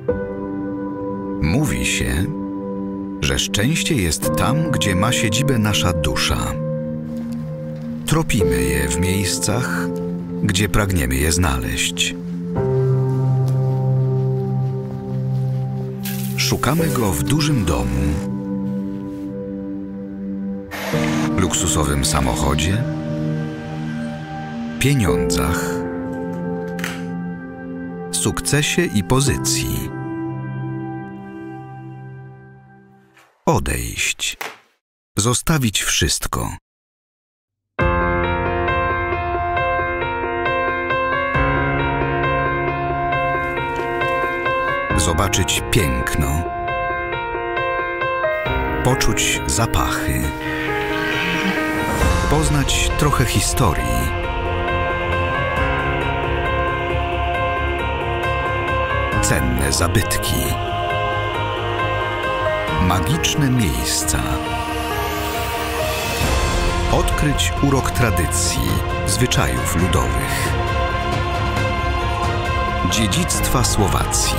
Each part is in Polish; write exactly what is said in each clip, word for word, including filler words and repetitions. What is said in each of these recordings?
Mówi się, że szczęście jest tam, gdzie ma siedzibę nasza dusza. Tropimy je w miejscach, gdzie pragniemy je znaleźć. Szukamy go w dużym domu, luksusowym samochodzie, pieniądzach, sukcesie i pozycji. Odejść, zostawić wszystko. Zobaczyć piękno, poczuć zapachy, poznać trochę historii, cenne zabytki, magiczne miejsca, odkryć urok tradycji, zwyczajów ludowych, dziedzictwa Słowacji.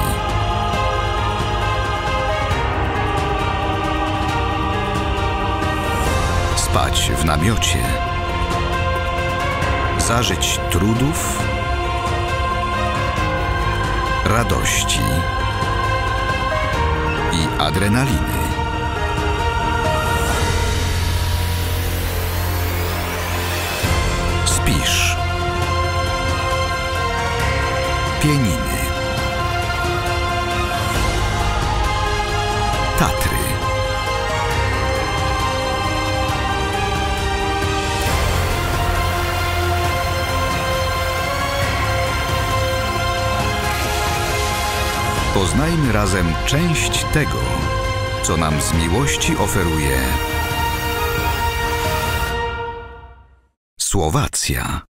Spać w namiocie, zażyć trudów, radości i adrenaliny. Spisz. Pieniny. Tatry. Poznajmy razem część tego, co nam z miłości oferuje Słowacja.